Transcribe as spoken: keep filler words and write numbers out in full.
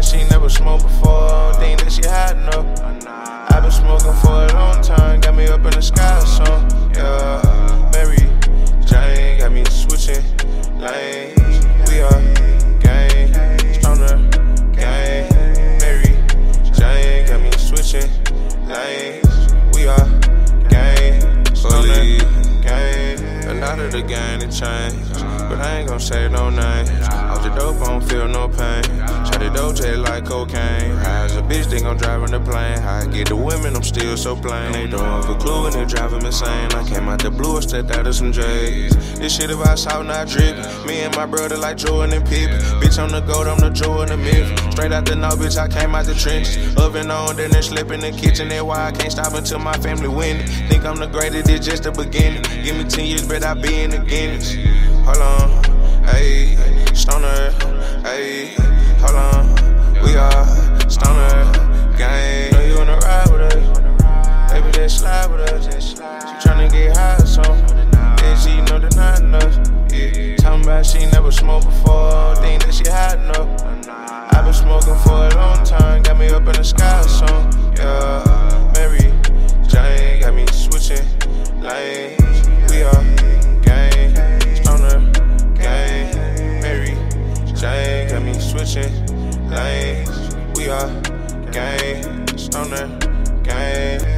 bad, she never smoked before. I don't think that she had enough. I've been smoking for a long time, got me up in the sky song. Yeah, Mary Jane got me switching lanes. We are gang, stoner gang. Mary Jane got me switching lanes. We are gang, stoner gang. A lot of the gang it changed, but I ain't gon' say no names. Off the dope, I don't feel no pain. Shot it doje like cocaine. High as a bitch, they gon' drive in the plane. How I get the women, I'm still so plain. They don't have a clue and they driving me insane. I came out the blue, I stepped out of some J's. This shit about salt, not drippin'. Me and my brother like Jordan and Pippen. Bitch, I'm the goat, I'm the jewel in the myth. Straight out the no, bitch, I came out the trenches. Oven on, then they slip in the kitchen. That's why I can't stop until my family win. Think I'm the greatest, it's just the beginning. Give me ten years, but I be in the Guinness. Hold on, ayy, stoner, ayy, hold on, we are stoner gang. Know you wanna ride with us, baby, they slide with us. She tryna get high or something, then she know that not enough. Yeah, talking about she never smoked before, I don't think that she had enough. I've been smoking for a long time, got me up in the sky song. Yeah, Mary Jane got me switching lanes. We are gang, stoner gang. Mary Jane got me switching lanes. We are gang, stoner gang.